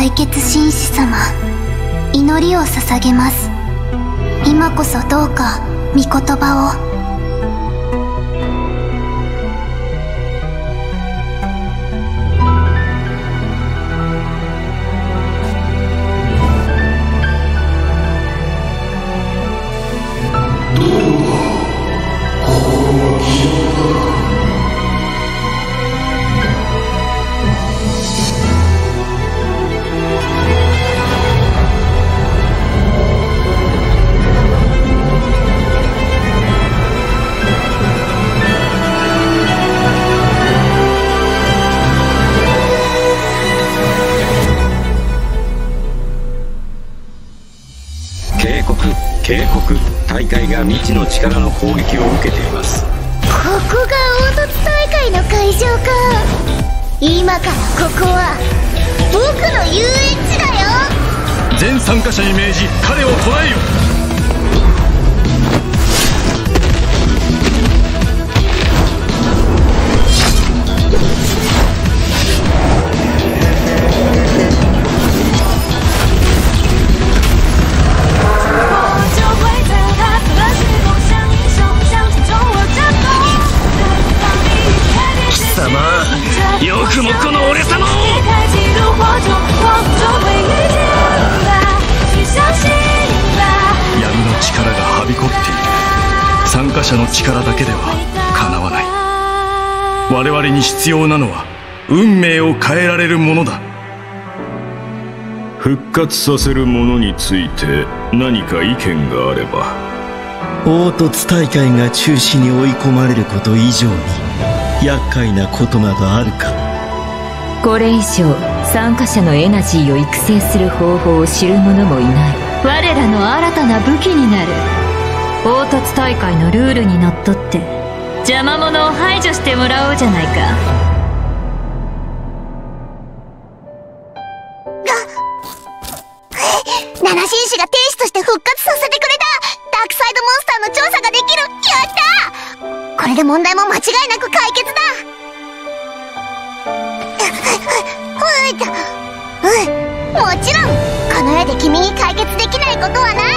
大血紳士様、祈りを捧げます。今こそどうか御言葉を。 警告、大会が未知の力の攻撃を受けています。 ここが凹凸大会の会場か。今からここは僕の遊園地だよ。 全参加者に命じ彼を捕らえよ。よくもこの俺様を。闇の力がはびこっている。参加者の力だけではかなわない。我々に必要なのは運命を変えられるものだ。 復活させるものについて何か意見があれば。 凹凸大会が中止に追い込まれること以上に厄介なことなどあるか。 これ以上参加者のエナジーを育成する方法を知る者もいない。我らの新たな武器になる。凹凸大会のルールにのっとって邪魔者を排除してもらおうじゃないか。 七紳士が天使として復活させてくれた。ダークサイドモンスターの調査ができる。やった。これで問題も間違いなく解決だ。もちろんこの世で君に解決できないことはない。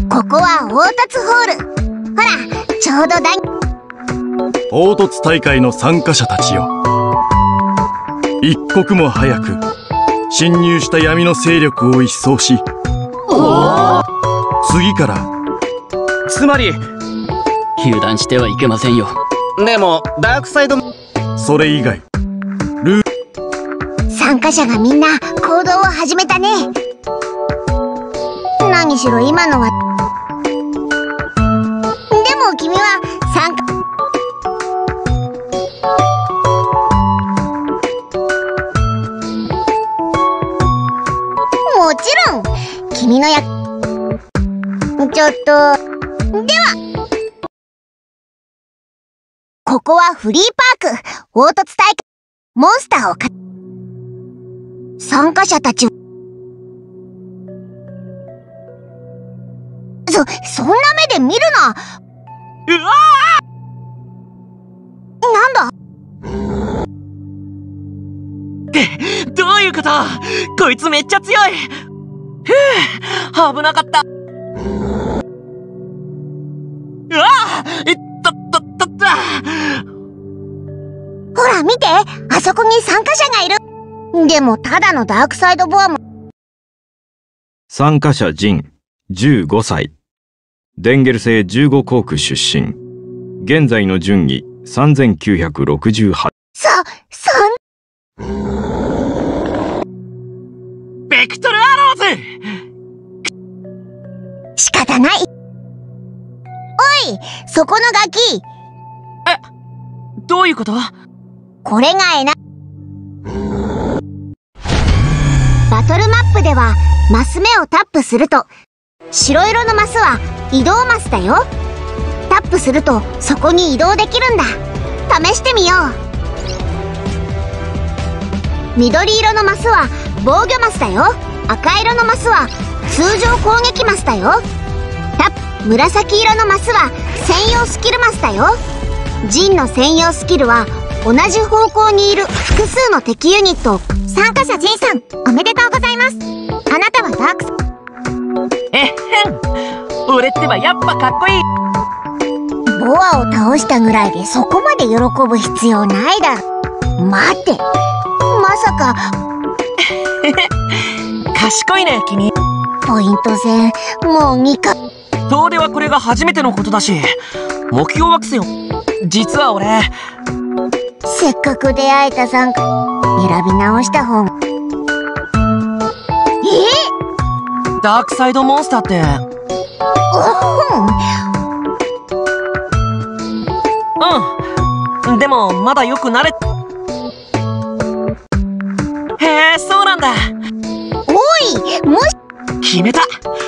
ここは凹凸ホール。ほら、ちょうど凹凸大会の参加者たちよ、一刻も早く侵入した闇の勢力を一掃し、次からつまり油断してはいけませんよ。でもダークサイド、 それ以外参加者がみんな行動を始めたね。何しろ今のは。でも君は参加。もちろん君のちょっとでは、ここはフリーパーク凹凸大会。モンスターを参加者たちをそんな目で見るな。うわー！なんだ？どういうこと？こいつめっちゃ強い。ふぅ、危なかった。うわぁ！ ほら見て、あそこに参加者がいる。でもただのダークサイドボアも。 参加者ジン、15歳。デンゲル星15コーク出身。現在の順位3968。 ベクトルアローズ！ 仕方ない。おい、そこのガキ。 どういうこと？ これがバトルマップではマス目をタップすると、白色のマスは移動マスだよ。タップするとそこに移動できるんだ。試してみよう。緑色のマスは防御マスだよ。赤色のマスは通常攻撃マスだよ。紫色のマスは専用スキルマスだよ。ジンの専用スキルは同じ方向にいる複数の敵ユニットを。参加者ジンさん、おめでとうございます。あなたはダークス。 俺ってばやっぱかっこいい。 ボアを倒したぐらいでそこまで喜ぶ必要ないだろ。待って、まさか賢いね君。 ポイント戦もう2回。 遠出はこれが初めてのことだし、目標惑星を。実は俺、 せっかく出会えた参加選び直した方が。 ダークサイドモンスターって。でもまだよく慣れ。へえ、そうなんだ。 おい、もし決めた。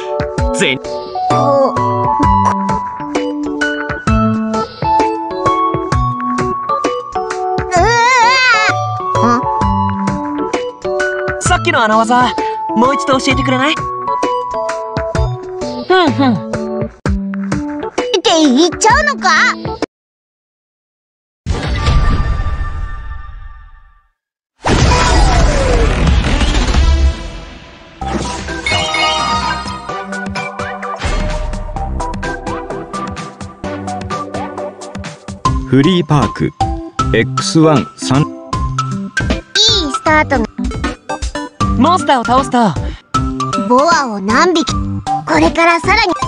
さっきの穴技、もう一度教えてくれない？ って言っちゃうのか？ フリーパーク X1 3。いいスタート。 モンスターを倒すとボアを何匹。これからさらに。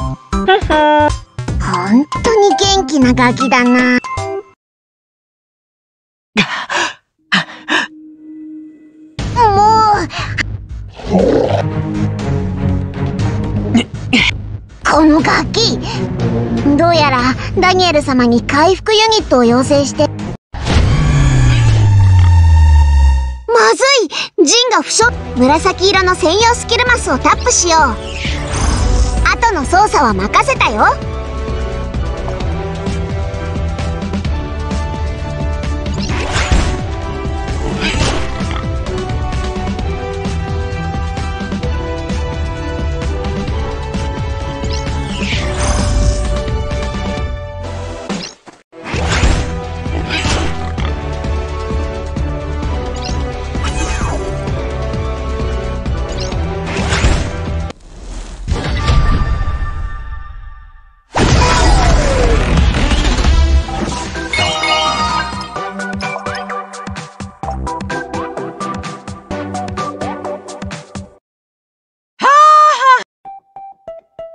本当に元気なガキだな。もうこのガキ、どうやらダニエル様に回復ユニットを要請して。まずい、ジンが負傷。紫色の専用スキルマスをタップしよう。後の操作は任せたよ。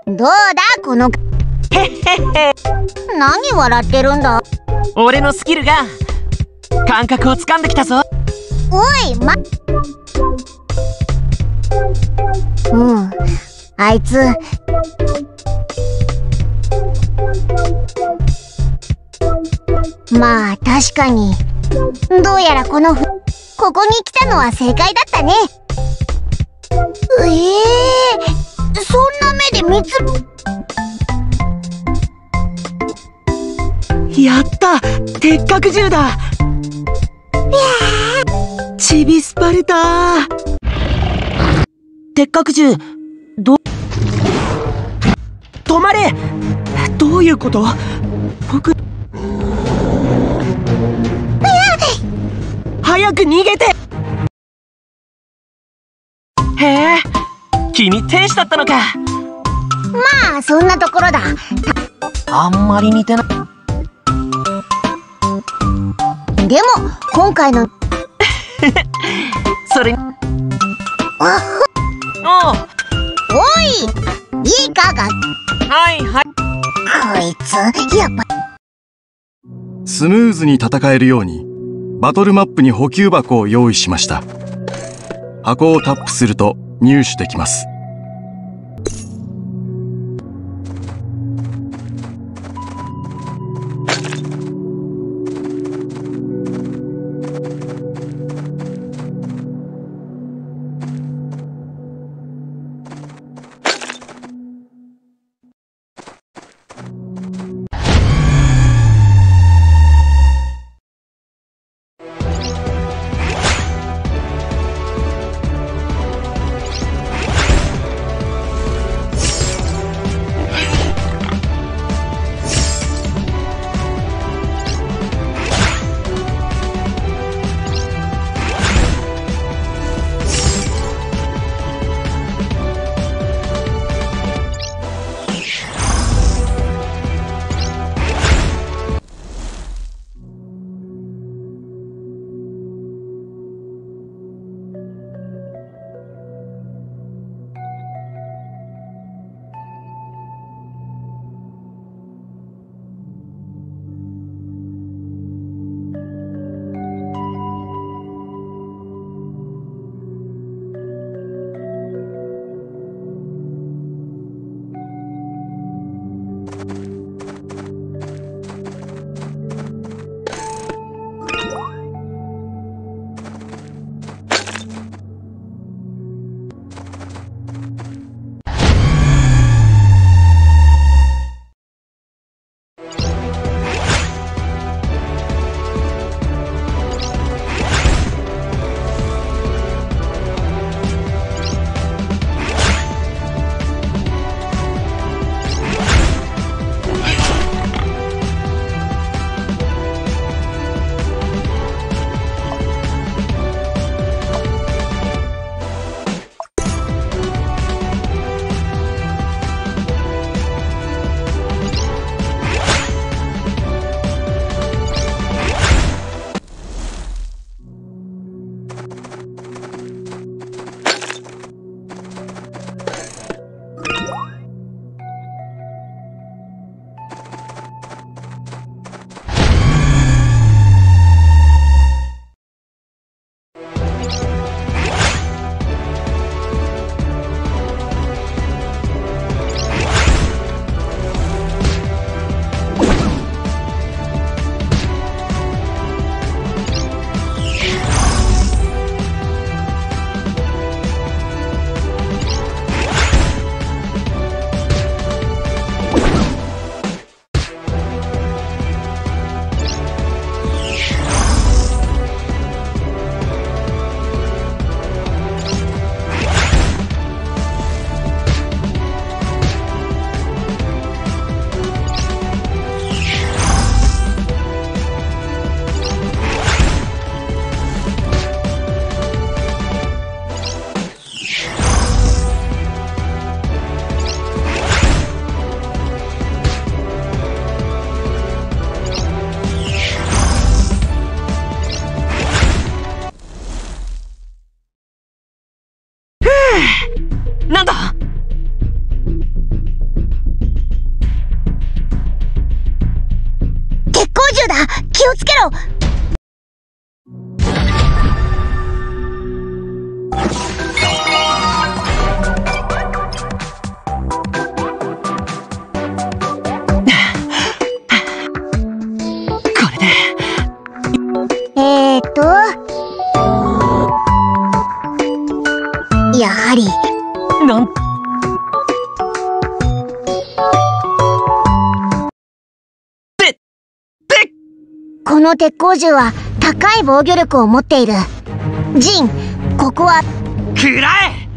どうだこのへっへっへ。 何笑ってるんだ。 俺のスキルが感覚をつかんできたぞ。 おいあいつまあ確かにどうやらここに来たのは正解だったね。そんな目でやった、鉄角銃だ。チビスパルタ。鉄角銃止まれ。どういうこと？僕早く逃げて。へえ、君天使だったのか。 まあそんなところだ。 あんまり似てない。 でも今回のそれにおいいいかが。 はいはい。 こいつやっぱスムーズに戦えるようにバトルマップに補給箱を用意しました。箱をタップすると入手できます。 なんだ。 気をつけろ。 これでやはりなんこの鉄鋼銃は高い防御力を持っている。ジン、ここは食らえ。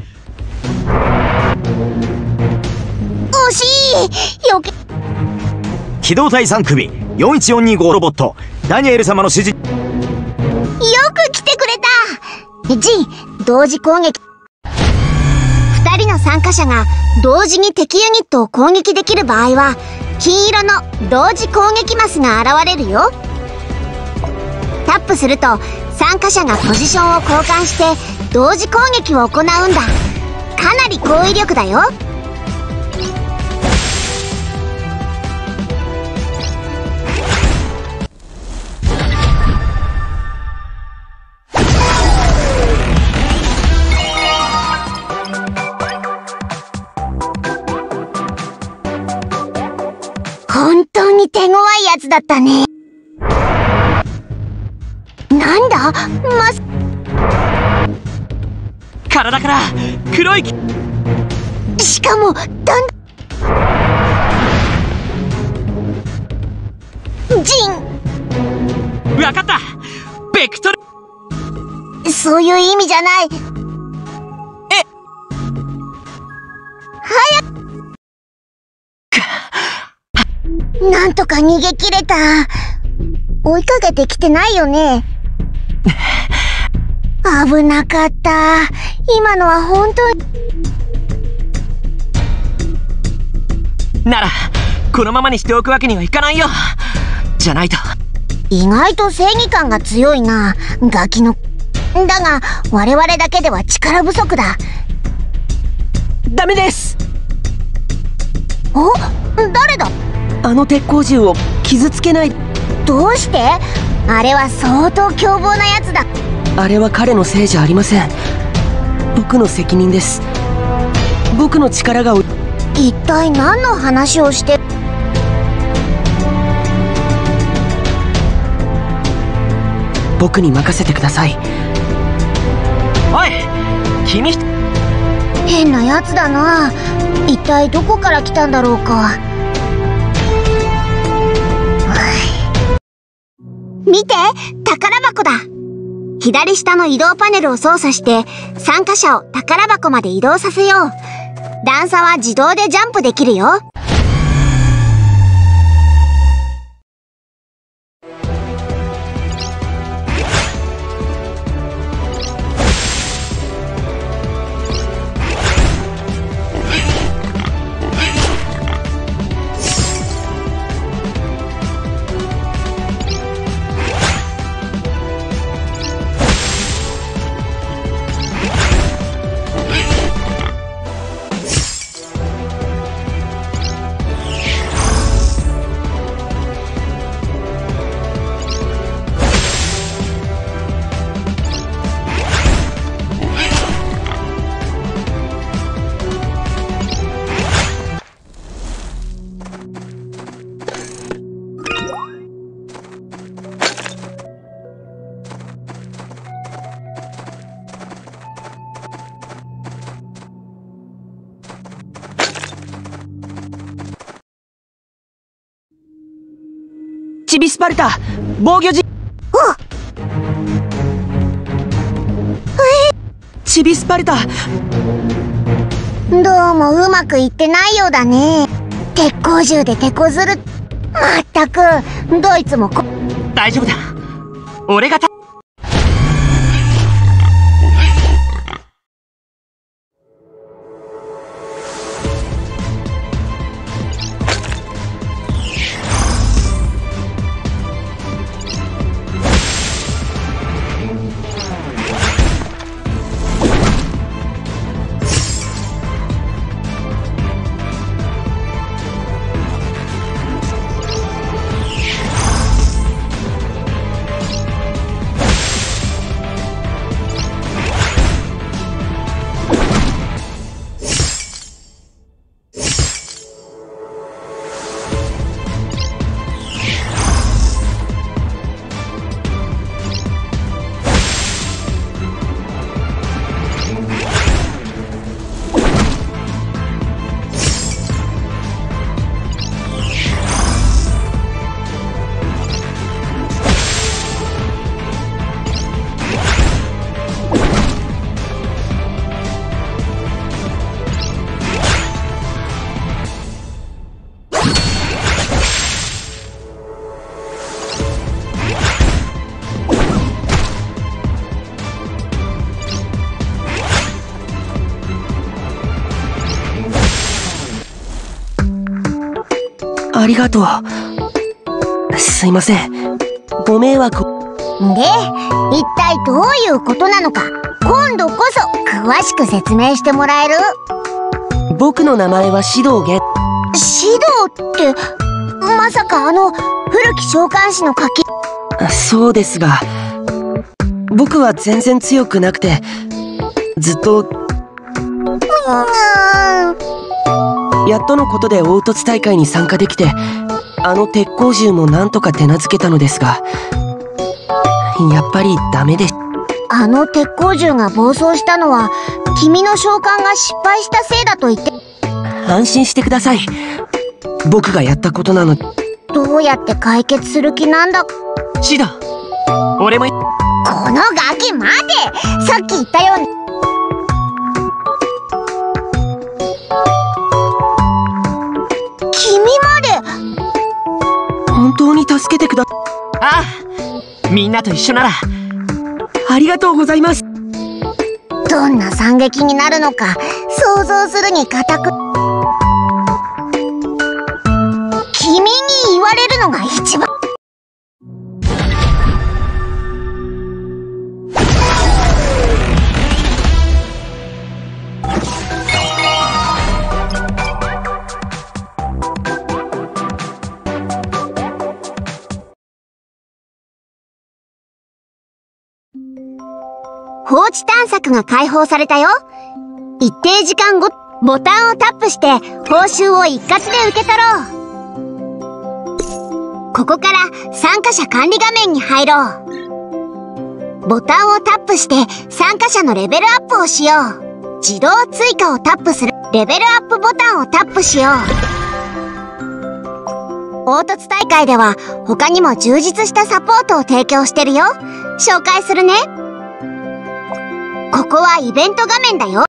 惜しい。よけ機動隊3組41425ロボットダニエル様の指示。 よく来てくれた。ジン、同時攻撃。2人の参加者が同時に敵ユニットを攻撃できる場合は金色の同時攻撃マスが現れるよ。タップすると参加者がポジションを交換して同時攻撃を行うんだ。かなり高威力だよ。本当に手強いやつだったね。なんだ体から黒いしかもジン。 わかった。ベクトル。 そういう意味じゃない。なんとか逃げ切れた。追いかけてきてないよね。危なかった。今のは本当に。 ならこのままにしておくわけにはいかないよ。じゃないと。 意外と正義感が強いな、ガキの。だが我々だけでは力不足だ。 ダメです。 お、誰だ。 あの鉄鋼銃を傷つけない。 どうして？あれは相当凶暴なやつだ。 あれは彼のせいじゃありません。僕の責任です。僕の力が。 一体何の話をして。 僕に任せてください。おい君。 変なやつだな。一体どこから来たんだろうか。見て、宝箱だ。左下の移動パネルを操作して参加者を宝箱まで移動させよう。段差は自動でジャンプできるよ。 チビスパルタ防御時。チビスパルタ。 どうもうまくいってないようだね。鉄鋼銃で手こずる。まったくどいつも大丈夫だ。俺がありがとう。すいません。ご迷惑。 で、一体どういうことなのか、今度こそ詳しく説明してもらえる？ 僕の名前は指導源。 指導って、まさか古き召喚師の書き。 そうですが、僕は全然強くなくて、ずっとやっとのことで凹凸大会に参加できて、鉄鋼銃もなんとか手なずけたのですが、やっぱりダメでし。 鉄鋼銃が暴走したのは君の召喚が失敗したせいだと言って。 安心してください。僕がやったことなの。 どうやって解決する気なんだ？ シダ、俺も。 このガキ待て！さっき言ったように。君まで。 本当に助けてくだ。ああ、みんなと一緒なら。ありがとうございます。 どんな惨劇になるのか想像するに固く。君に言われるのが一番。放置探索が解放されたよ。一定時間後、ボタンをタップして報酬を一括で受け取ろう。ここから参加者管理画面に入ろう。ボタンをタップして参加者のレベルアップをしよう。自動追加をタップするレベルアップボタンをタップしよう。凹凸大会では他にも充実したサポートを提供してるよ。紹介するね。ここはイベント画面だよ。